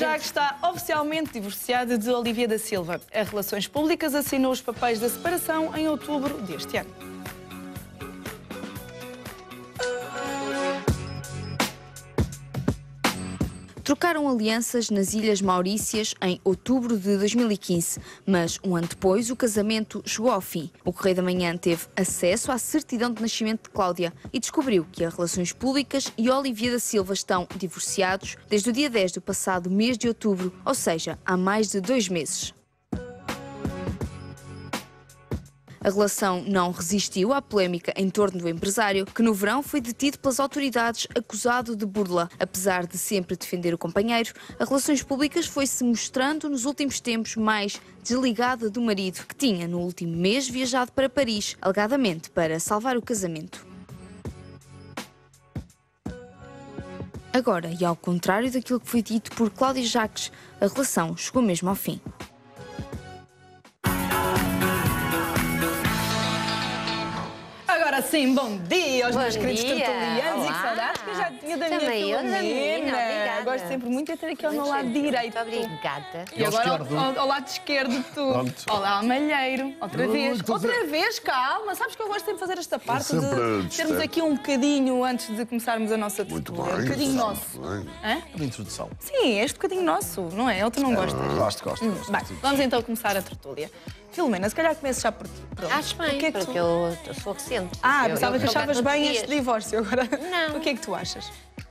Jacques está oficialmente divorciada de Olivia da Silva. A Relações Públicas assinou os papéis da separação em outubro deste ano. Trocaram alianças nas Ilhas Maurícias em outubro de 2015, mas um ano depois o casamento chegou ao fim. O Correio da Manhã teve acesso à certidão de nascimento de Cláudia e descobriu que as Relações Públicas e Olivia da Silva estão divorciados desde o dia 10 do passado mês de outubro, ou seja, há mais de 2 meses. A relação não resistiu à polémica em torno do empresário, que no verão foi detido pelas autoridades acusado de burla. Apesar de sempre defender o companheiro, a Relações Públicas foi-se mostrando nos últimos tempos mais desligada do marido, que tinha no último mês viajado para Paris, alegadamente para salvar o casamento. Agora, e ao contrário daquilo que foi dito por Cláudia Jacques, a relação chegou mesmo ao fim. Agora sim, bom dia aos meus queridos dia. tertulianos. Olá. E que saudades que eu já tinha da Também minha eu da menina, Filomena. obrigada. Gosto sempre muito de ter aqui ao meu lado direito. Muito obrigada. E agora ao lado esquerdo tu. Pronto. Olá, Malheiro. Outra vez. estou a ver. Outra vez, calma. Sabes que eu gosto sempre de fazer esta parte sempre de distante. termos aqui um bocadinho antes de começarmos a nossa Muito tertúlia. bem. Um bocadinho muito nosso. bem. Hã? Uma introdução. Sim, este bocadinho nosso, não é? Ou tu não gostas? Gosto. Bem, vamos então começar a tertúlia. Filomena, se calhar começo já por ti. Pronto. Acho bem, O que é que porque tu... eu sou recente. Pensava que eu achavas todos bem os este dias. divórcio agora. Não. O que é que tu achas?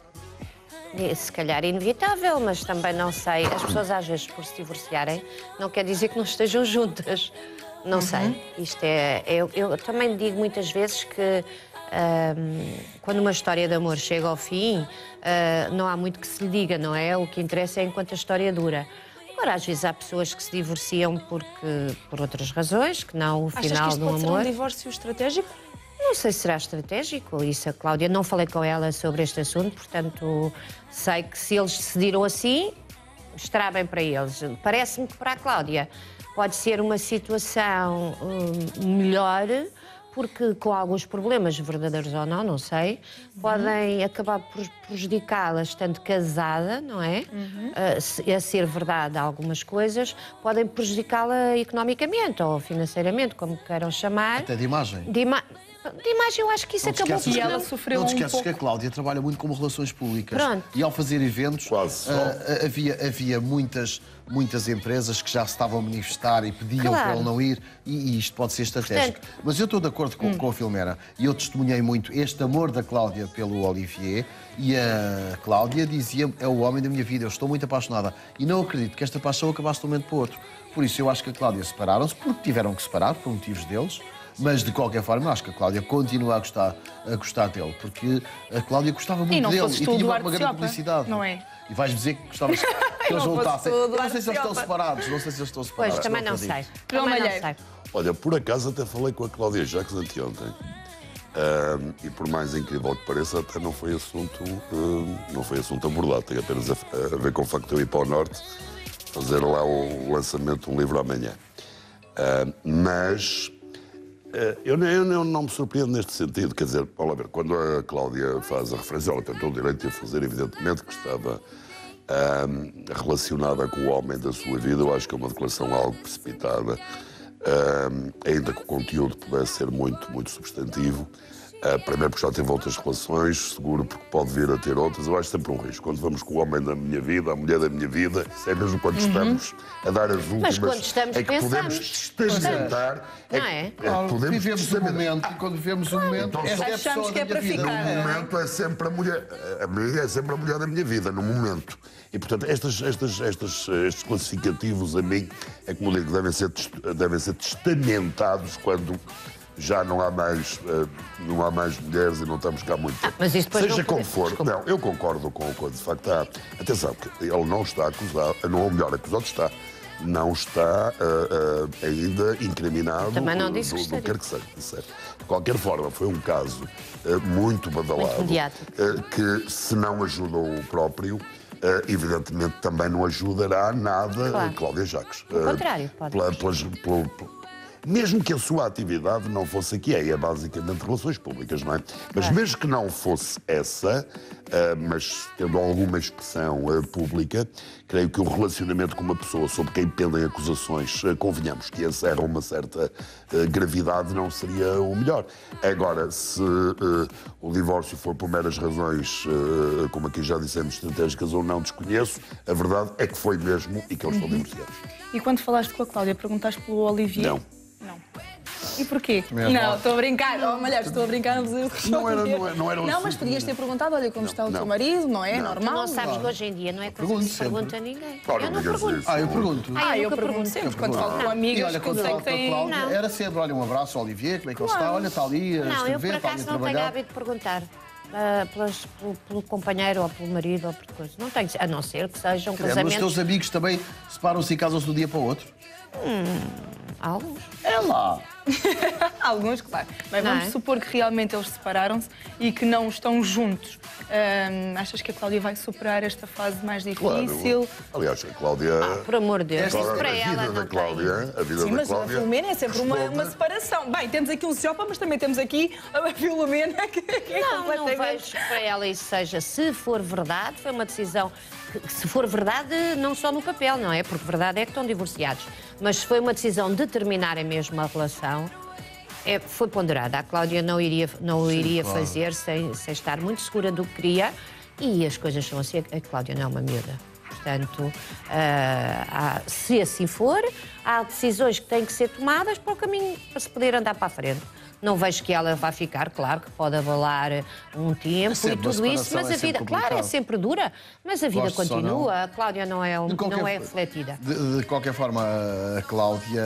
Se calhar é inevitável, mas também não sei. As pessoas às vezes por se divorciarem não quer dizer que não estejam juntas. Não sei. Isto eu também digo muitas vezes que quando uma história de amor chega ao fim, não há muito que se lhe diga, não é? O que interessa é enquanto a história dura. Agora, às vezes há pessoas que se divorciam por outras razões, que não o Achas que final isto do pode ser amor. um divórcio estratégico? Não sei se será estratégico, isso a Cláudia, não falei com ela sobre este assunto, portanto sei que se eles decidiram assim, estará bem para eles. Parece-me que para a Cláudia pode ser uma situação melhor, porque com alguns problemas, verdadeiros ou não sei, podem acabar por prejudicá-la estando casada, não é? A ser verdade algumas coisas, podem prejudicá-la economicamente ou financeiramente, como queiram chamar. Até de imagem. De imagem, eu acho que isso acabou por... E ela sofreu Não te um esqueces pouco. que a Cláudia trabalha muito como relações públicas. Pronto. E ao fazer eventos, Quase só. havia muitas empresas que já se estavam a manifestar e pediam Claro. para ele não ir, e isto pode ser estratégico. Portanto- Mas eu estou de acordo com a Filomena, e eu testemunhei muito este amor da Cláudia pelo Olivier, e a Cláudia dizia: é o homem da minha vida, eu estou muito apaixonada. E não acredito que esta paixão acabasse de um momento para o outro. Por isso eu acho que a Cláudia separaram-se, porque tiveram que separar, por motivos deles. Mas, de qualquer forma, eu acho que a Cláudia continua a gostar dele, porque a Cláudia gostava muito E não dele fosses e tu o tinha uma Duarte grande Ciopa, publicidade. não é? E vais dizer que gostavas que eles não voltassem. fosse tu o Eu não Duarte sei se eles estão Ciopa. separados, não sei se eles estão separados. Pois, também não acredito. sei. João Também não Malheiro. sei. Olha, por acaso até falei com a Cláudia Jacques anteontem. E por mais incrível que pareça, até não foi assunto abordado. Tem apenas a ver com o facto de eu ir para o Norte fazer lá o lançamento de um livro amanhã. Mas eu não me surpreendo neste sentido. Quer dizer, vamos lá ver, quando a Cláudia faz a referência, ela tem todo o direito de a fazer, evidentemente, que estava relacionada com o homem da sua vida. Eu acho que é uma declaração algo precipitada, ainda que o conteúdo pudesse ser muito, muito substantivo. Primeiro porque já teve outras relações, seguro porque pode vir a ter outras. Eu acho sempre um risco. Quando vamos com o homem da minha vida, a mulher da minha vida, isso é mesmo quando estamos a dar as últimas... quando estamos, é que podemos pensamos. testamentar... Não é? Quando vivemos o testamentar. momento, e quando vivemos o momento, esta é a Achamos pessoa que é da minha para vida. ficar. No momento é sempre a mulher. A mulher é sempre a mulher da minha vida, no momento. E, portanto, estes classificativos, a mim, é como eu digo, devem ser testamentados quando já não há mais mulheres e não estamos cá muito tempo. mas isso depois Seja não como pode- for, desculpa. não, eu concordo com o que de facto há. Atenção, que ele não está acusado, ou melhor, acusado está. Não está ainda incriminado. Também não disse que do estaria. quer que seja, certo. De qualquer forma, foi um caso muito badalado, Muito mediático. que se não ajudou o próprio, evidentemente também não ajudará nada Claro. Cláudia Jacques. Pelo contrário, pode. mesmo que a sua atividade não fosse aqui, é basicamente relações públicas, não é? Mas mesmo que não fosse essa, mas tendo alguma expressão pública, creio que o relacionamento com uma pessoa sobre quem pendem acusações, convenhamos que encerram uma certa gravidade, não seria o melhor. Agora, se o divórcio for por meras razões, como aqui já dissemos, estratégicas ou não, desconheço, a verdade é que foi mesmo e que eles estão divorciados. E quando falaste com a Cláudia, perguntaste pelo Olivier? Não. Não. E porquê? Mesmo. Não, estou a brincar. Oh, malhar, estou a brincar. Não era Não, mas podias ter perguntado, olha, como está o teu marido, não é? Não. Tu Normal. não sabes que hoje em dia não é coisa que se pergunta a ninguém. Ora, Eu não digas pergunto. isso. Eu pergunto. Eu nunca pergunto sempre, quando falo com E amigas, olha, que quando sei falo que com a têm... Cláudia, Não. era sempre, olha, um abraço, Olivier, como é que ele está? Olha, está ali a Não, eu por escrever, está ali acaso a não tenho trabalhar. hábito de perguntar pelo companheiro ou pelo marido ou por coisa. Não tenho, a não ser que sejam Mas os casamentos. teus amigos também separam-se e casam-se de um dia para o outro? Alguns. É lá. Alguns, claro. Bem, Não vamos é? supor que realmente eles separaram-se e que não estão juntos. Achas que a Cláudia vai superar esta fase mais difícil? Aliás, a Cláudia... Por amor de Deus, isso Agora, para a ela vida não da tem. Cláudia, a vida Sim, da mas a Cláudia Filomena é sempre uma responde- separação. Bem, temos aqui um Ciopa, mas também temos aqui a Filomena, que é Não completamente... vejo que para ela isso seja. Se for verdade, foi uma decisão. Se for verdade, não só no papel, não é? Porque verdade é que estão divorciados. Mas se foi uma decisão de terminar a mesma relação, foi ponderada. A Cláudia não o iria claro. fazer sem estar muito segura do que queria. E as coisas são assim. A Cláudia não é uma miúda. Portanto, se assim for, há decisões que têm que ser tomadas para o caminho, para se poder andar para a frente. Não vejo que ela vá ficar, claro que pode abalar um tempo sempre e tudo uma isso, separação, mas é a vida, sempre claro, é complicado. sempre dura, mas a vida Gostes ou continua. não. A Cláudia não é refletida. De qualquer forma, a Cláudia...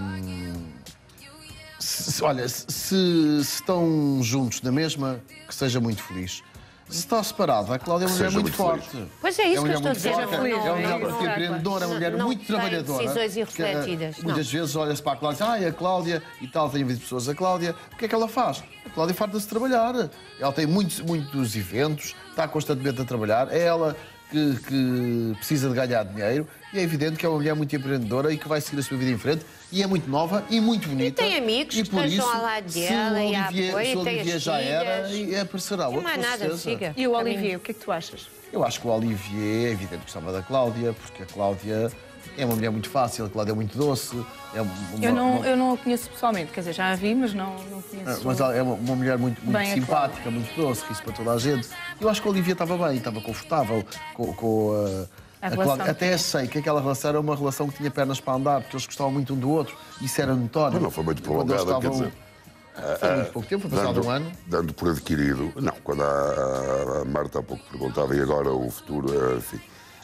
olha, se estão juntos na mesma, que seja muito feliz. Se está separada, a Cláudia é uma mulher Seja muito muito forte. Pois é isso uma que eu mulher estou a muito dizer. forte, Seja feliz, é uma mulher não, muito empreendedora, é uma mulher não muito tem trabalhadora. decisões que, irrefletidas, não. muitas vezes olha-se para a Cláudia e diz, a Cláudia e tal, tem havido pessoas, a Cláudia, o que é que ela faz? A Cláudia farta-se de trabalhar. Ela tem muitos eventos, está constantemente a trabalhar, é ela que precisa de ganhar dinheiro e é evidente que é uma mulher muito empreendedora e que vai seguir a sua vida em frente e é muito nova e muito bonita. E tem amigos e que por estejam isso, ao lado se dela e a Olivier, apoio, se o e tem Olivier as já era, filhas. e aparecerá Não outro, há com nada, certeza. siga. E o Olivier, o que é que tu achas? Eu acho que o Olivier, é evidente que gostava da Cláudia, porque a Cláudia é uma mulher muito fácil, a Cláudia é muito doce. É Eu não a conheço pessoalmente, quer dizer, já a vi, mas não conheço. mas ela é uma mulher muito Bem, simpática, muito doce, ri-se para toda a gente. Eu acho que a Olivia estava bem, estava confortável com A a relação. Cláudia. Até sei que aquela relação era uma relação que tinha pernas para andar, porque eles gostavam muito um do outro, isso era notório. Mas não foi muito Quando eles prolongada, quer estavam- dizer... Foi muito pouco tempo, foi passado um ano. Dando por adquirido, não, quando a Marta há pouco perguntava e agora o futuro, enfim.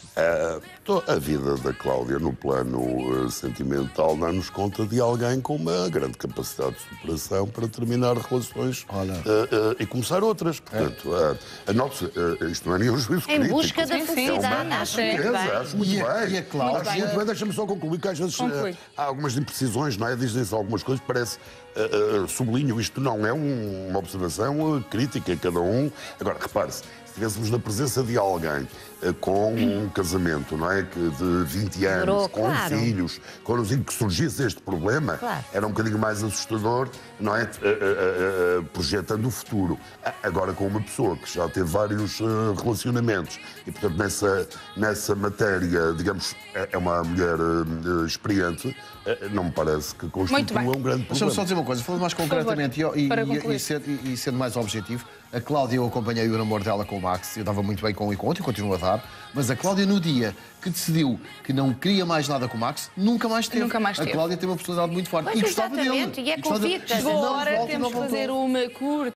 A vida da Cláudia no plano sentimental dá-nos conta de alguém com uma grande capacidade de superação para terminar relações e começar outras. Portanto, isto não é nenhum juízo Em crítico. busca da Sim, sim, felicidade, acho muito bem. Acho muito E bem. a Cláudia- Acho muito bem. Deixa-me só concluir, que às vezes Conclui. há algumas imprecisões, não é? Dizem-se algumas coisas, parece... sublinho, isto não é uma observação crítica, cada um... Agora, repare-se, se estivéssemos na presença de alguém com um casamento, não é? De 20 anos, Durou, com claro. filhos, quando que surgisse este problema, Claro. era um bocadinho mais assustador, não é? Projetando o futuro. Agora, com uma pessoa que já teve vários relacionamentos e, portanto, nessa matéria, digamos, é uma mulher experiente, não me parece que constitua bem. um grande Deixa-me problema. só dizer uma coisa, falando mais favor, concretamente para concluir. e sendo mais objetivo, a Cláudia, eu acompanhei o namoro dela com o Max, eu dava muito bem com um e com outro e continuo a dar, mas a Cláudia, no dia que decidiu que não queria mais nada com o Max, nunca mais teve. Nunca mais A teve. Cláudia tem uma personalidade muito forte Pois, e gostava dele. exatamente, e é gostava dele. convicta. Disse, Chegou a "Não hora, volto e temos não de voltou." fazer uma curta